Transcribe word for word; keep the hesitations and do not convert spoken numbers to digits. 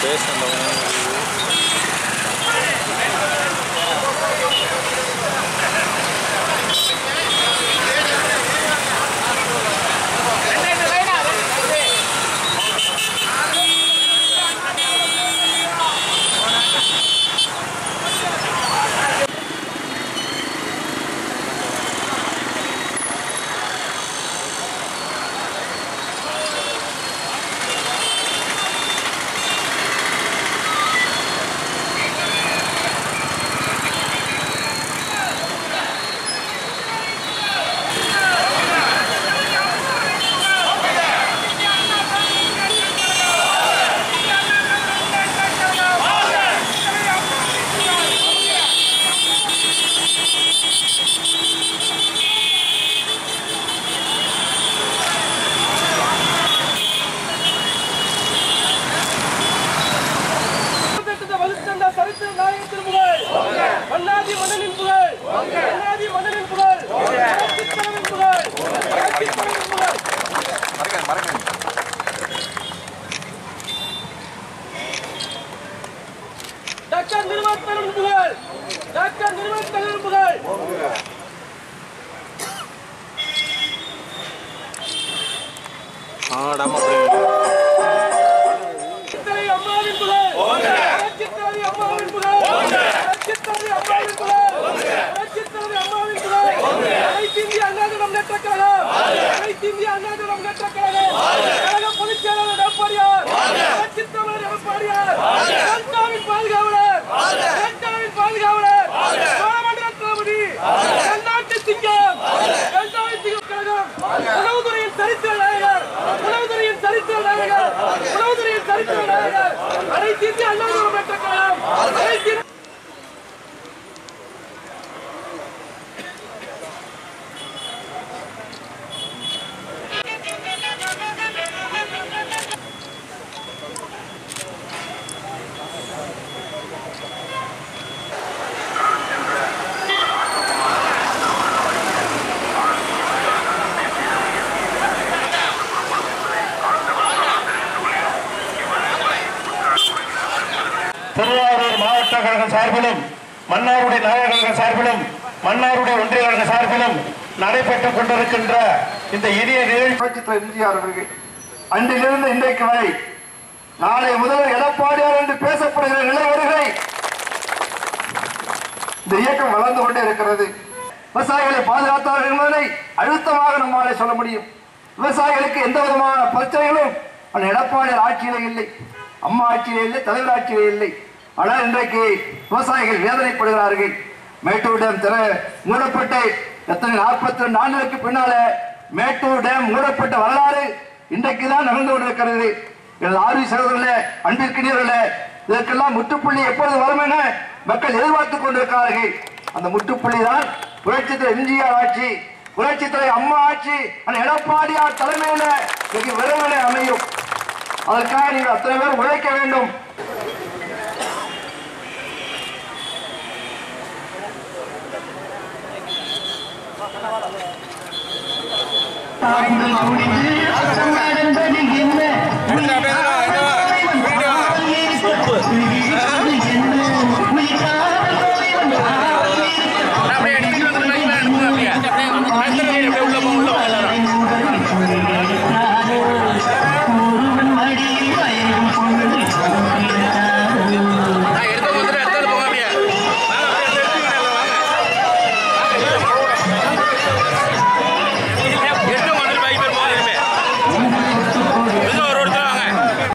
Doctor Nirmal தலைவர் புகழ் doctor Nirmal தலைவர் புகழ் ஆடாம சித்தரை அம்மாவின் புகழ் சித்தரை அம்மாவின் புகழ் சித்தரை அம்மாவின் புகழ் சித்தரை அம்மாவின் புகழ் அனைத்து இந்திய அண்ணா திராவிட முன்னேற்ற கழகம் அனைத்து இந்திய அண்ணா திராவிட முன்னேற்ற கழகம் கழக பொதுச் செயலாளர் எடப்பாடியார் சித்தமலர் எடப்பாடியார் கண்டாவின் பாதுகாவலர் கண்டாவின் பாதுகாவலர் மாமன்ற தளபதி கண்டாட்டு சிங்கம் கண்டாவின் சிங்கம் கழகம் உணவுத்துறையின் சரித்திர நாயகர் உணவுத்துறையின் சரித்திர நாயகர் உணவுத்துறையின் சரித்திர நாயகர் அனைத்து இந்திய அண்ணா திராவிட முன்னேற்ற கழகம் அனைத்து திருவாரூர் மாவட்ட கழக சார்பிலும் மன்னாருடைய நகர கழக சார்பிலும் மன்னாருடைய ஒன்றிய கழக சார்பிலும் நடைபெற்றுக் கொண்டிருக்கின்ற இந்த இனிய நிகழ்ச்சி எம்ஜிஆர் அவர்கள் அன்றிலிருந்து இன்றைக்கு வரை நாளை முதல் எடப்பாடியார் என்று பேசப்படுகிற நிலை வருகை இந்த இயக்கம் வளர்ந்து கொண்டே இருக்கிறது. விவசாயிகளை பாதுகாத்தார்கள் என்பதை அழுத்தமாக நம்மாலே சொல்ல முடியும். விவசாயிகளுக்கு எந்த விதமான பிரச்சனைகளும் அந்த எடப்பாடியார் ஆட்சியிலே இல்லை, அம்மா ஆட்சியிலே இல்லை, தலைவர் ஆட்சியிலே இல்லை. ஆனால் இன்றைக்கு விவசாயிகள் வேதனைப்படுகிறார்கள். மேட்டூர் டேம் திற மூடப்பட்டு எத்தனை நாற்பத்தி ரெண்டு ஆண்டுகளுக்கு பின்னால மேட்டூர் டேம் மூடப்பட்ட வரலாறு இன்றைக்கு தான் நடந்து கொண்டிருக்கிறது. ஆர்வி சகோதரர்களே, அன்பிற்கினியர்களே, இதற்கெல்லாம் முற்றுப்புள்ளி எப்பொழுது வரும் என மக்கள் எதிர்பார்த்துக் கொண்டிருக்கிறார்கள். அந்த முற்றுப்புள்ளி தான் புரட்சித்துறை எம்ஜிஆர் ஆட்சி, புரட்சித்துறை அம்மா ஆட்சி, அந்த எடப்பாடியார் தலைமையில மிக விரைவில் அமையும். அதற்காக நீங்கள் அத்தனை பேர் உழைக்க வேண்டும். என்ன